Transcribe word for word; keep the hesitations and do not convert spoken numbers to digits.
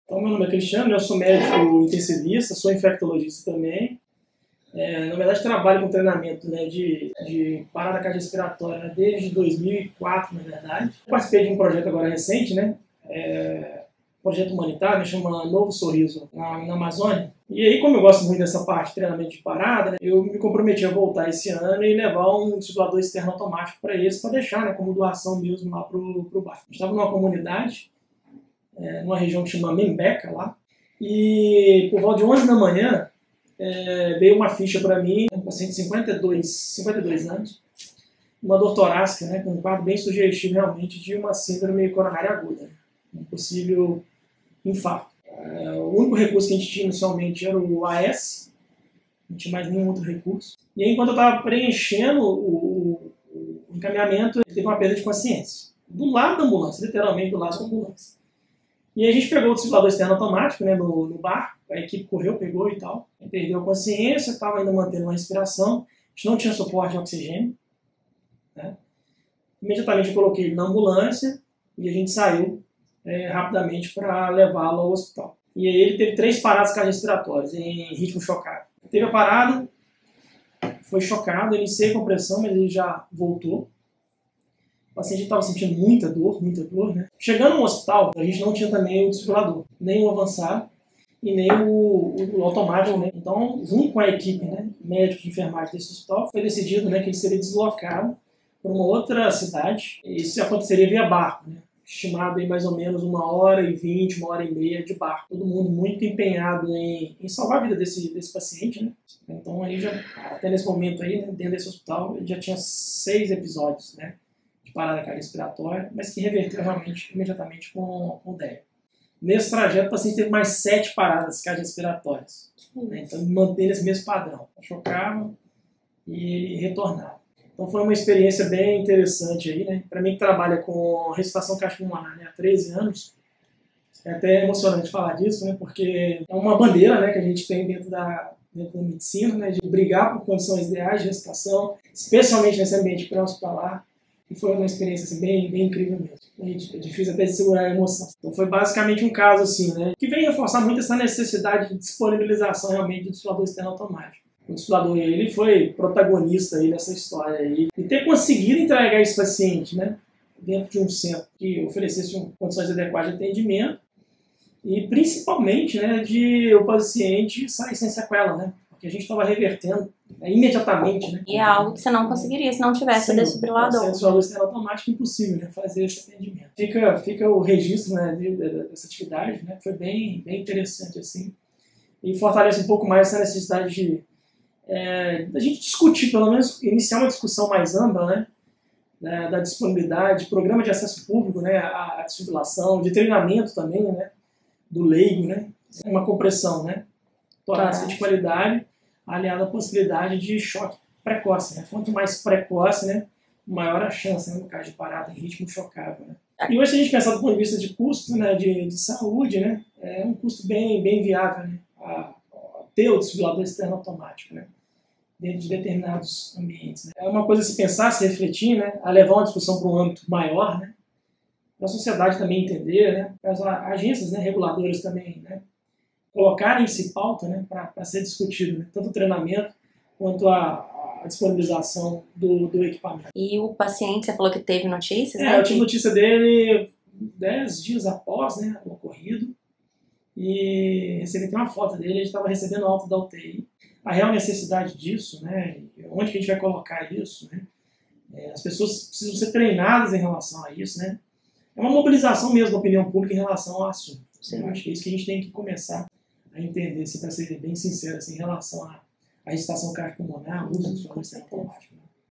Então, meu nome é Cristiano, eu sou médico intensivista, sou infectologista também. É, na verdade, trabalho com treinamento, né, de, de parada cardiorrespiratória, né, desde dois mil e quatro, na verdade. Participei de um projeto agora recente, né, é, projeto humanitário, chama Novo Sorriso, na, na Amazônia. E aí, como eu gosto muito dessa parte de treinamento de parada, né, eu me comprometi a voltar esse ano e levar um desfibrilador externo automático para eles, para deixar, né, como doação mesmo lá para o bairro. A gente estava numa comunidade, é, numa região que chama Membeca, lá, e por volta de onze da manhã, É, veio uma ficha para mim, um paciente de cinquenta e dois anos, uma dor torácica, né, com um quadro bem sugestivo realmente de uma síndrome coronária aguda, né, um possível infarto. É, o único recurso que a gente tinha inicialmente era o A S, não tinha mais nenhum outro recurso. E aí, enquanto eu estava preenchendo o, o, o encaminhamento, ele teve uma perda de consciência, do lado da ambulância, literalmente do lado da ambulância. E aí a gente pegou o desfibrilador externo automático, né, no, no barco, a equipe correu, pegou e tal. Ele perdeu a consciência, estava ainda mantendo uma respiração, a gente não tinha suporte de oxigênio. Né? Imediatamente eu coloquei ele na ambulância e a gente saiu é, rapidamente para levá-lo ao hospital. E aí ele teve três paradas cardiorrespiratórias em ritmo chocado. Teve a parada, foi chocado, iniciei a compressão, mas ele já voltou. O paciente estava sentindo muita dor, muita dor, né? Chegando no hospital, a gente não tinha também o desfibrilador, nem o avançado e nem o, o automático, né? Então, junto com a equipe, né, médico de enfermagem desse hospital, foi decidido, né, que ele seria deslocado para uma outra cidade. Isso aconteceria via barco, né? Estimado em mais ou menos uma hora e vinte, uma hora e meia de barco. Todo mundo muito empenhado em, em salvar a vida desse, desse paciente, né? Então, aí já, até nesse momento aí, né, dentro desse hospital, ele já tinha seis episódios, né, de parada cardiorrespiratória, mas que reverteu realmente imediatamente com, com o D E A. Nesse trajeto, o paciente teve mais sete paradas cardiorrespiratórias. Né? Então, manteve esse mesmo padrão. Chocava e ele retornava. Então, foi uma experiência bem interessante aí, né? Para mim que trabalha com ressuscitação cardiopulmonar, né, há treze anos, é até emocionante falar disso, né? Porque é uma bandeira, né, que a gente tem dentro da, dentro da medicina, né, de brigar por condições ideais de ressuscitação, especialmente nesse ambiente pré-hospitalar. E foi uma experiência assim, bem, bem incrível mesmo. É difícil até de segurar a emoção. Então foi basicamente um caso assim, né, que vem reforçar muito essa necessidade de disponibilização realmente do desfibrilador externo automático. O desfibrilador, ele foi protagonista aí nessa história aí. E ter conseguido entregar esse paciente, né, dentro de um centro que oferecesse condições adequadas de atendimento e principalmente, né, de o paciente sair sem sequela, né, porque a gente estava revertendo, né, imediatamente, né? E é algo que você não conseguiria se não tivesse o desfibrilador. Sem desfibrilador externo automático, impossível, né, fazer esse atendimento. Fica, fica o registro, né, dessa atividade, né, que foi bem, bem interessante, assim, e fortalece um pouco mais essa necessidade de é, da gente discutir, pelo menos iniciar uma discussão mais ampla, né, da, da disponibilidade, programa de acesso público, né, à, à desfibrilação, de treinamento também, né, do leigo, né, uma compressão, né, torácica de qualidade, aliada à possibilidade de choque precoce, né? Quanto mais precoce, né, maior a chance, né, no caso de parada em ritmo chocável, né? E hoje, se a gente pensar do ponto de vista de custo, né, de, de saúde, né, é um custo bem, bem viável, né, a, a ter o desfibrilador externo automático, né, dentro de determinados ambientes. Né? É uma coisa a se pensar, se refletir, né, a levar uma discussão para um âmbito maior, né, para a sociedade também entender, né, para as agências, né, reguladoras também, né, colocarem-se pauta, né, para ser discutido, né, tanto o treinamento quanto a, a disponibilização do, do equipamento. E o paciente, você falou que teve notícias, é, né? Eu tive notícia dele dez dias após, né, o ocorrido, e recebi até uma foto dele, ele estava recebendo alta da U T I. A real necessidade disso, né, onde que a gente vai colocar isso, né, é, as pessoas precisam ser treinadas em relação a isso, né, é uma mobilização mesmo da opinião pública em relação ao assunto. Sim. Eu acho que é isso que a gente tem que começar a entender, se para ser bem sincero, assim, em relação à, à ressuscitação cardiopulmonar, o uso do desfibrilador externo automático.